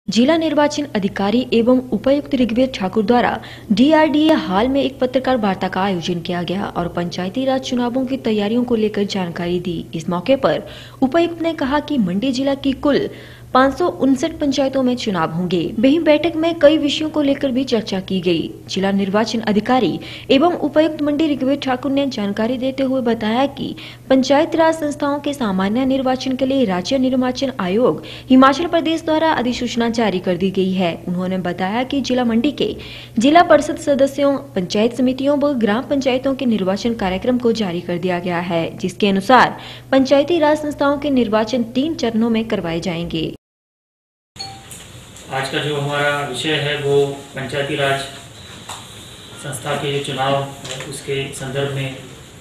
जिला निर्वाचन अधिकारी एवं उपायुक्त ऋग्वेद ठाकुर द्वारा DRDA हाल में एक पत्रकार वार्ता का आयोजन किया गया और पंचायती राज चुनावों की तैयारियों को लेकर जानकारी दी। इस मौके पर उपायुक्त ने कहा कि मंडी जिला की कुल 559 पंचायतों में चुनाव होंगे। वहीं बैठक में कई विषयों को लेकर भी चर्चा की गई। जिला निर्वाचन अधिकारी एवं उपायुक्त मंडी ऋग्वेद ठाकुर ने जानकारी देते हुए बताया कि पंचायत राज संस्थाओं के सामान्य निर्वाचन के लिए राज्य निर्वाचन आयोग हिमाचल प्रदेश द्वारा अधिसूचना जारी कर दी गई है। उन्होंने बताया कि जिला मंडी के जिला परिषद सदस्यों, पंचायत समितियों व ग्राम पंचायतों के निर्वाचन कार्यक्रम को जारी कर दिया गया है, जिसके अनुसार पंचायती राज संस्थाओं के निर्वाचन 3 चरणों में करवाए जाएंगे। आज का जो हमारा विषय है वो पंचायती राज संस्था के जो चुनाव है उसके संदर्भ में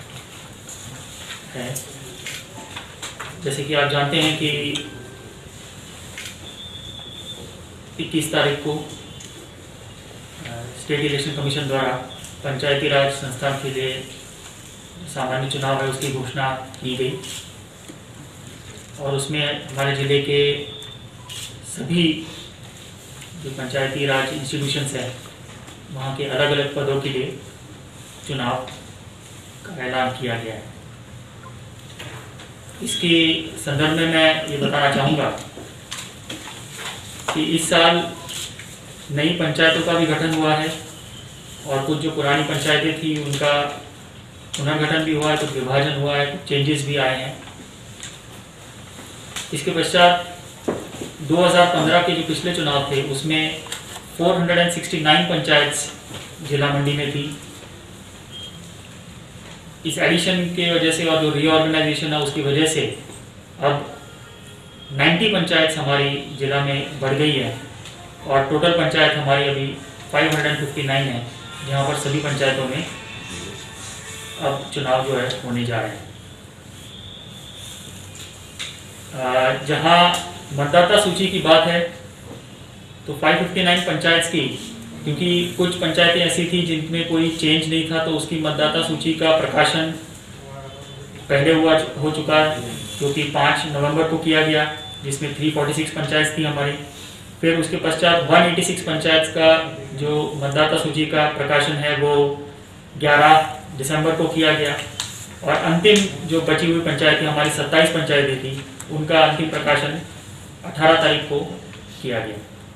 है। जैसे कि आप जानते हैं कि 21 तारीख को स्टेट इलेक्शन कमीशन द्वारा पंचायती राज संस्था के लिए सामान्य चुनाव है उसकी घोषणा की गई और उसमें हमारे जिले के सभी जो पंचायती राज इंस्टीट्यूशंस हैं वहाँ के अलग अलग पदों के लिए चुनाव का ऐलान किया गया है। इसके संदर्भ में मैं ये बताना चाहूँगा कि इस साल नई पंचायतों का भी गठन हुआ है और कुछ जो पुरानी पंचायतें थी उनका पुनर्गठन भी हुआ है, कुछ विभाजन हुआ है, कुछ चेंजेस भी आए हैं। इसके पश्चात 2015 के जो पिछले चुनाव थे उसमें 469 पंचायत जिला मंडी में थी। इस एडिशन के वजह से और जो रीऑर्गेनाइजेशन है उसकी वजह से अब 90 पंचायत हमारी जिला में बढ़ गई है और टोटल पंचायत हमारी अभी 559 है, जहां पर सभी पंचायतों में अब चुनाव जो है होने जा रहे हैं। जहां मतदाता सूची की बात है तो 559 पंचायत की, क्योंकि कुछ पंचायतें ऐसी थी जिनमें कोई चेंज नहीं था तो उसकी मतदाता सूची का प्रकाशन पहले हो चुका जो कि 5 नवंबर को किया गया, जिसमें 346 पंचायत थी हमारी। फिर उसके पश्चात 186 पंचायत का जो मतदाता सूची का प्रकाशन है वो 11 दिसंबर को किया गया और अंतिम जो बची हुई पंचायतें हमारी 27 पंचायतें थी उनका अंतिम प्रकाशन 18 तारीख को किया गया।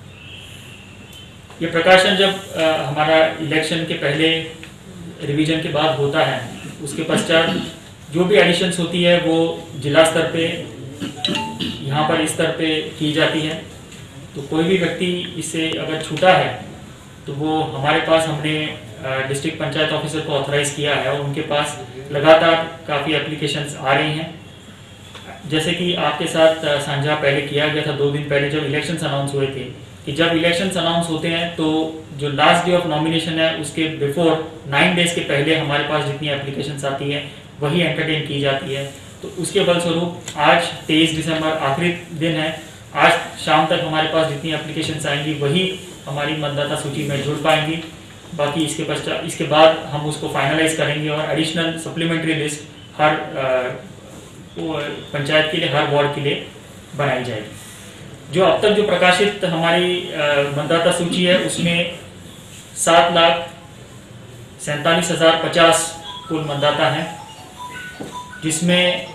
ये प्रकाशन जब हमारा इलेक्शन के पहले रिवीजन के बाद होता है उसके पश्चात जो भी एडिशंस होती है वो जिला स्तर पे यहाँ पर इस स्तर पे की जाती है। तो कोई भी व्यक्ति इससे अगर छूटा है तो वो हमारे पास हमने डिस्ट्रिक्ट पंचायत ऑफिसर को ऑथराइज किया है और उनके पास लगातार काफ़ी एप्लीकेशंस आ रही हैं। जैसे कि आपके साथ साझा पहले किया गया था 2 दिन पहले जब इलेक्शंस अनाउंस हुए थे कि जब इलेक्शंस अनाउंस होते हैं तो जो लास्ट डे ऑफ नॉमिनेशन है उसके बिफोर 9 डेज के पहले हमारे पास जितनी एप्लीकेशंस आती है वही एंटरटेन की जाती है। तो उसके फलस्वरूप आज 23 दिसंबर आखिरी दिन है। आज शाम तक हमारे पास जितनी एप्लीकेशंस आएंगी वही हमारी मतदाता सूची में जुड़ पाएंगी। बाकी इसके बाद हम उसको फाइनलाइज करेंगे और एडिशनल सप्लीमेंट्री लिस्ट हर पंचायत के लिए, हर वार्ड के लिए बनाई जाएगी। जो अब तक जो प्रकाशित हमारी मतदाता सूची है उसमें 7,47,050 कुल मतदाता हैं, जिसमें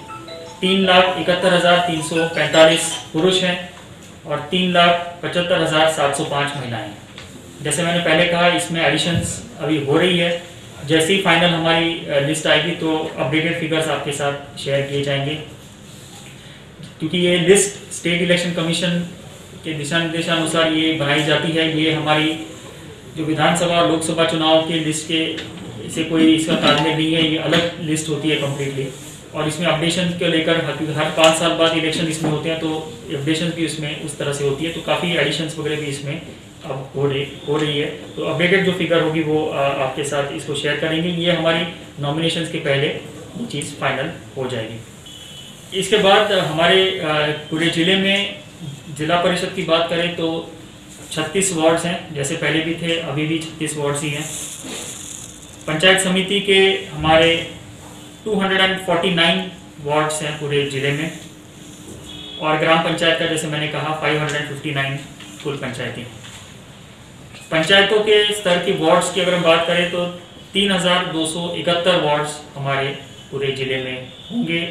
3,71,345 पुरुष हैं और 3,75,705 महिलाएं हैं। जैसे मैंने पहले कहा इसमें एडिशंस अभी हो रही है। जैसे ही फाइनल हमारी लिस्ट आएगी तो अपडेटेड फिगर्स आपके साथ शेयर किए जाएंगे, क्योंकि ये लिस्ट स्टेट इलेक्शन कमीशन के दिशा निर्देशानुसार ये बनाई जाती है। ये हमारी जो विधानसभा और लोकसभा चुनाव के लिस्ट के से कोई इसका तालमेल नहीं है, ये अलग लिस्ट होती है कम्प्लीटली और इसमें अपडेशन को लेकर हर 5 साल बाद इलेक्शन इसमें होते हैं तो अपडेशन भी उसमें उस तरह से होती है। तो काफ़ी एडिशंस वगैरह भी इसमें अब हो रही है। तो अपडेटेड जो फिगर होगी वो आपके साथ इसको शेयर करेंगे। ये हमारी नॉमिनेशंस के पहले ये चीज़ फाइनल हो जाएगी। इसके बाद हमारे पूरे ज़िले में जिला परिषद की बात करें तो 36 वार्ड्स हैं, जैसे पहले भी थे अभी भी 36 वार्ड्स ही हैं। पंचायत समिति के हमारे 249 वार्ड्स हैं पूरे ज़िले में और ग्राम पंचायत का जैसे मैंने कहा 559 कुल पंचायतें। पंचायतों के स्तर की वार्ड्स की अगर हम बात करें तो 3271 वार्ड्स हमारे पूरे ज़िले में होंगे।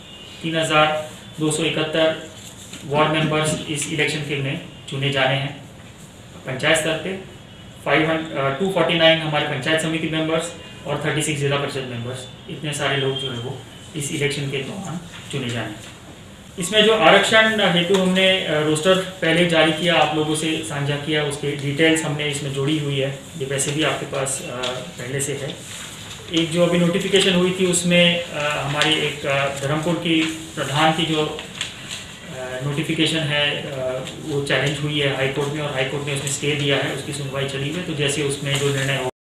3271 वार्ड मेंबर्स इस इलेक्शन के में चुने जाने हैं पंचायत स्तर पे। 249 हमारे पंचायत समिति मेंबर्स और 36 जिला परिषद मेंबर्स, इतने सारे लोग जो है वो इस इलेक्शन के दौरान चुने जाने। इसमें जो आरक्षण हेतु हमने रोस्टर पहले जारी किया, आप लोगों से साझा किया, उसके डिटेल्स हमने इसमें जोड़ी हुई है। ये वैसे भी आपके पास पहले से है। एक जो अभी नोटिफिकेशन हुई थी उसमें हमारी एक धर्मपुर की प्रधान की जो नोटिफिकेशन है वो चैलेंज हुई है हाई कोर्ट में, और हाई कोर्ट ने उसमें स्टे दिया है, उसकी सुनवाई चली है। तो जैसे उसमें जो निर्णय